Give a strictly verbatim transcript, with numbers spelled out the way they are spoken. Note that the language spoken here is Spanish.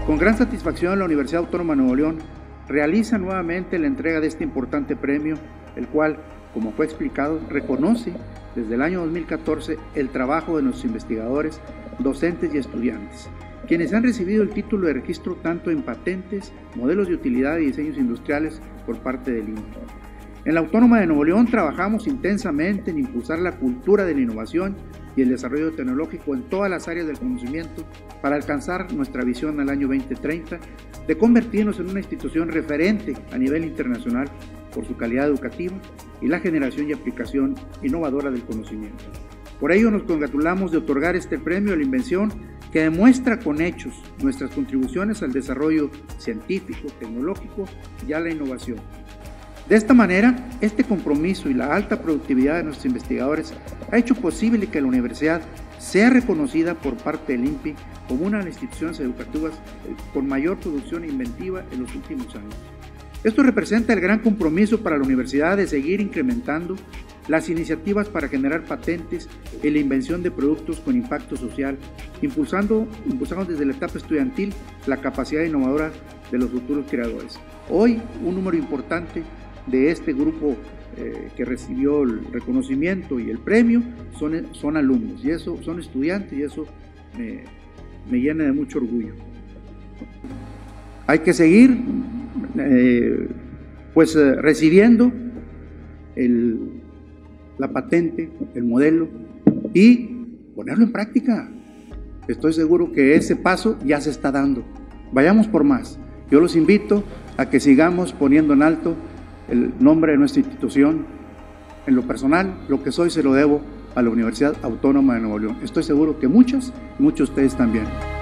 Con gran satisfacción, la Universidad Autónoma de Nuevo León realiza nuevamente la entrega de este importante premio, el cual, como fue explicado, reconoce desde el año dos mil catorce el trabajo de nuestros investigadores, docentes y estudiantes, quienes han recibido el título de registro tanto en patentes, modelos de utilidad y diseños industriales por parte del I N P E. En la Autónoma de Nuevo León trabajamos intensamente en impulsar la cultura de la innovación y el desarrollo tecnológico en todas las áreas del conocimiento para alcanzar nuestra visión al año veinte treinta de convertirnos en una institución referente a nivel internacional por su calidad educativa y la generación y aplicación innovadora del conocimiento. Por ello nos congratulamos de otorgar este premio a la invención que demuestra con hechos nuestras contribuciones al desarrollo científico, tecnológico y a la innovación. De esta manera, este compromiso y la alta productividad de nuestros investigadores ha hecho posible que la universidad sea reconocida por parte del I N P E como una de las instituciones educativas con mayor producción inventiva en los últimos años. Esto representa el gran compromiso para la universidad de seguir incrementando las iniciativas para generar patentes y la invención de productos con impacto social, impulsando, impulsando desde la etapa estudiantil la capacidad innovadora de los futuros creadores. Hoy, un número importante de este grupo eh, que recibió el reconocimiento y el premio son, son alumnos, y eso son estudiantes, y eso me, me llena de mucho orgullo. Hay que seguir eh, pues eh, recibiendo el, la patente, el modelo, y ponerlo en práctica. Estoy seguro que ese paso ya se está dando. Vayamos por más. Yo los invito a que sigamos poniendo en alto el nombre de nuestra institución. En lo personal, lo que soy se lo debo a la Universidad Autónoma de Nuevo León. Estoy seguro que muchos, muchos de ustedes también.